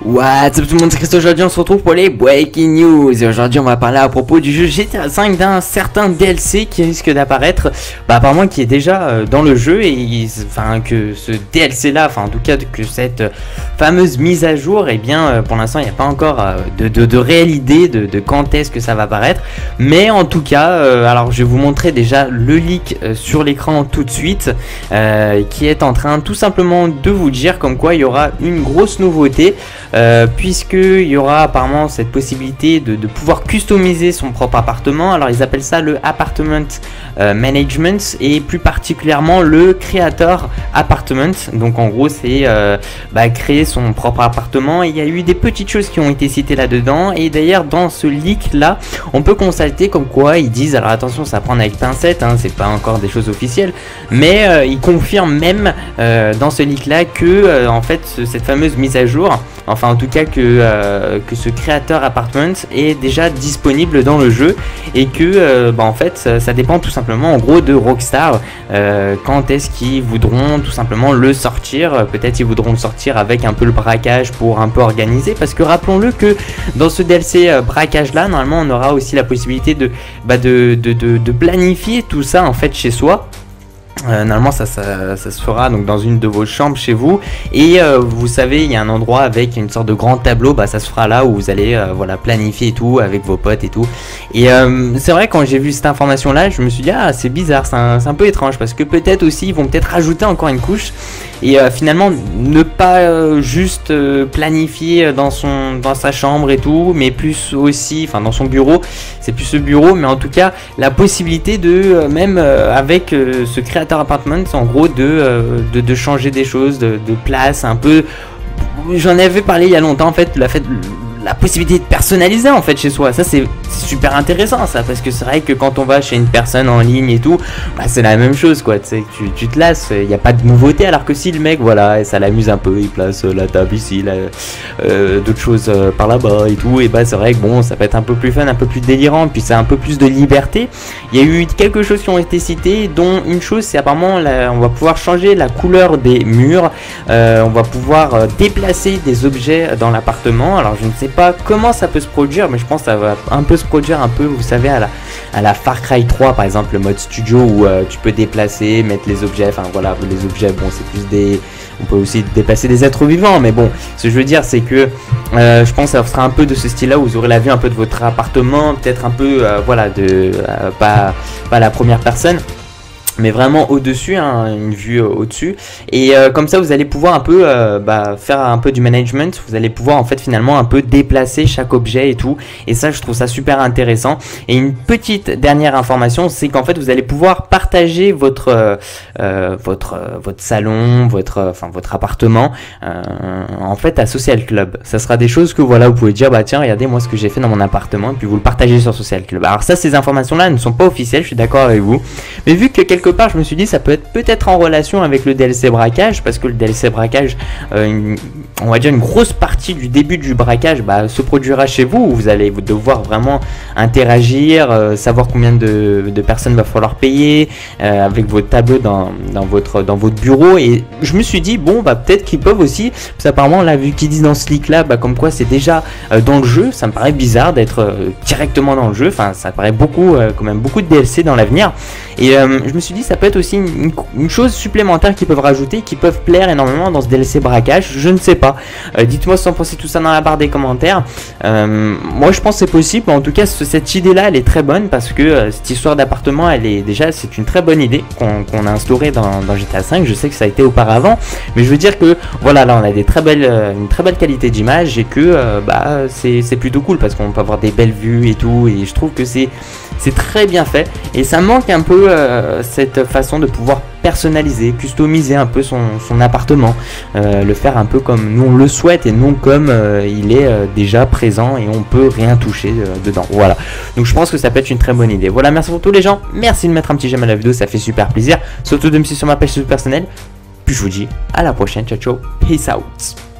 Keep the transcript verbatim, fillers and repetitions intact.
What's up tout le monde, c'est Christo. Aujourd'hui on se retrouve pour les Breaking News. Et aujourd'hui on va parler à propos du jeu G T A cinq, d'un certain D L C qui risque d'apparaître, bah apparemment qui est déjà euh, dans le jeu. Et enfin que ce D L C là, enfin en tout cas que cette euh, fameuse mise à jour, et eh bien euh, pour l'instant il n'y a pas encore euh, de, de, de réelle idée de, de quand est-ce que ça va apparaître. Mais en tout cas, euh, alors je vais vous montrer déjà le leak euh, sur l'écran tout de suite, euh, qui est en train tout simplement de vous dire comme quoi il y aura une grosse nouveauté. Euh, puisqu'il y aura apparemment cette possibilité de, de pouvoir customiser son propre appartement. Alors ils appellent ça le Apartment euh, Management, et plus particulièrement le Creator Apartment. Donc en gros c'est euh, bah, créer son propre appartement. Et il y a eu des petites choses qui ont été citées là-dedans, et d'ailleurs dans ce leak là on peut constater comme quoi ils disent, alors attention ça prend avec pincette, hein, c'est pas encore des choses officielles, mais euh, ils confirment même euh, dans ce leak là que euh, en fait cette fameuse mise à jour, enfin en tout cas que, euh, que ce créateur appartement est déjà disponible dans le jeu, et que euh, bah, en fait ça, ça dépend tout simplement en gros de Rockstar, euh, quand est-ce qu'ils voudront tout simplement le sortir. Peut-être ils voudront le sortir avec un peu le braquage pour un peu organiser, parce que rappelons-le que dans ce D L C euh, braquage là, normalement on aura aussi la possibilité de, bah, de, de, de, de planifier tout ça en fait chez soi. Euh, normalement ça, ça, ça se fera donc dans une de vos chambres chez vous, et euh, vous savez il y a un endroit avec une sorte de grand tableau, bah ça se fera là où vous allez euh, voilà planifier et tout avec vos potes et tout. Et euh, c'est vrai, quand j'ai vu cette information là je me suis dit ah c'est bizarre, c'est un, un peu étrange, parce que peut-être aussi ils vont peut-être rajouter encore une couche et euh, finalement ne pas euh, juste euh, planifier dans son dans sa chambre et tout, mais plus aussi enfin dans son bureau, c'est plus ce bureau, mais en tout cas la possibilité de euh, même euh, avec euh, ce créateur appartement en gros de, euh, de, de changer des choses de, de place un peu. J'en avais parlé il y a longtemps en fait, la fait la possibilité de personnaliser en fait chez soi. Ça c'est super intéressant ça, parce que c'est vrai que quand on va chez une personne en ligne et tout, bah, c'est la même chose quoi, tu sais, tu, tu te lasses, il n'y a pas de nouveauté, alors que si le mec voilà et ça l'amuse un peu, il place euh, la table ici, la, euh, d'autres choses euh, par là-bas et tout, et bah c'est vrai que bon ça peut être un peu plus fun, un peu plus délirant, puis c'est un peu plus de liberté. Il y a eu quelques choses qui ont été citées, dont une chose c'est apparemment la, on va pouvoir changer la couleur des murs, euh, on va pouvoir euh, déplacer des objets dans l'appartement. Alors je ne sais pas comment ça peut se produire, mais je pense que ça va un peu se produire un peu, vous savez, à la, à la Far Cry trois par exemple, le mode studio où euh, tu peux déplacer, mettre les objets, enfin voilà, les objets, bon c'est plus des, on peut aussi déplacer des êtres vivants, mais bon, ce que je veux dire c'est que euh, je pense que ça sera un peu de ce style là, où vous aurez la vue un peu de votre appartement, peut-être un peu, euh, voilà, de, euh, pas, pas la première personne, mais vraiment au-dessus, hein, une vue euh, au-dessus, et euh, comme ça vous allez pouvoir un peu euh, bah, faire un peu du management, vous allez pouvoir en fait finalement un peu déplacer chaque objet et tout, et ça je trouve ça super intéressant. Et une petite dernière information, c'est qu'en fait vous allez pouvoir partager votre euh, euh, votre euh, votre salon, votre enfin euh, votre appartement euh, en fait à Social Club. Ça sera des choses que voilà vous pouvez dire bah tiens regardez moi ce que j'ai fait dans mon appartement, et puis vous le partagez sur Social Club. Alors ça, ces informations là ne sont pas officielles, je suis d'accord avec vous, mais vu que quelque part je me suis dit ça peut être peut-être en relation avec le D L C braquage, parce que le D L C braquage, euh, une, on va dire une grosse partie du début du braquage bah, se produira chez vous, où vous allez devoir vraiment interagir, euh, savoir combien de, de personnes va falloir payer, euh, avec votre tableau dans, dans, votre, dans votre bureau. Et je me suis dit bon bah peut-être qu'ils peuvent aussi, parce qu'apparemment là vu qu'ils disent dans ce leak là bah, comme quoi c'est déjà euh, dans le jeu, ça me paraît bizarre d'être euh, directement dans le jeu, enfin ça paraît beaucoup euh, quand même beaucoup de D L C dans l'avenir. Et euh, je me suis dit ça peut être aussi une, une chose supplémentaire qu'ils peuvent rajouter, qui peuvent plaire énormément dans ce D L C braquage, je ne sais pas. Euh, dites-moi si vous en pensez tout ça dans la barre des commentaires. Euh, moi je pense que c'est possible, en tout cas ce, cette idée là elle est très bonne, parce que euh, cette histoire d'appartement elle est déjà, c'est une très bonne idée qu'on qu'on a instaurée dans, dans G T A cinq, je sais que ça a été auparavant, mais je veux dire que voilà là on a des très belles, euh, une très belle qualité d'image, et que euh, bah c'est plutôt cool, parce qu'on peut avoir des belles vues et tout, et je trouve que c'est c'est très bien fait, et ça manque un peu euh, cette façon de pouvoir personnaliser, customiser un peu son, son appartement, euh, le faire un peu comme nous on le souhaite, et non comme euh, il est euh, déjà présent et on peut rien toucher euh, dedans. Voilà, donc je pense que ça peut être une très bonne idée. Voilà, merci pour tous les gens, merci de mettre un petit j'aime à la vidéo, ça fait super plaisir, surtout de me suivre sur ma page personnelle, puis je vous dis à la prochaine, ciao ciao, peace out.